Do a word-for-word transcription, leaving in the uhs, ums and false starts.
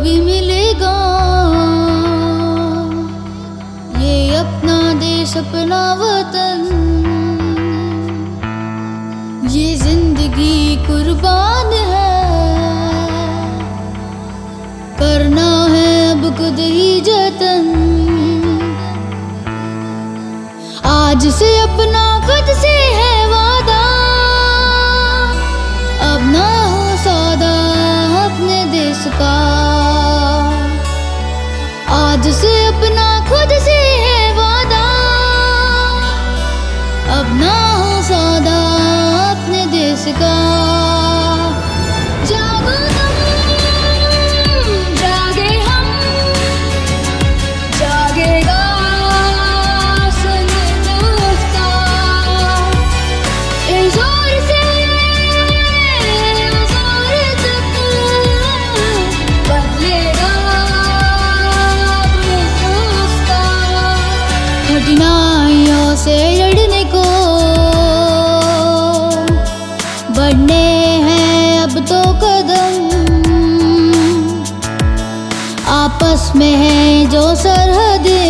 कभी मिलेगा ये अपना देश अपना वतन। ये जिंदगी कुर्बान है, करना है अब खुद ही जतन। आज से अपना खुद से है वादा, अब ना हो सौदा अपने देश का। आज से अपना खुद से है वादा, अब ना हो सौदा अपने देश का। जागो तुम, जागे हम, जागेगा कठिनाइयों से लड़ने को बढ़ने हैं अब तो कदम। आपस में है जो सरहदें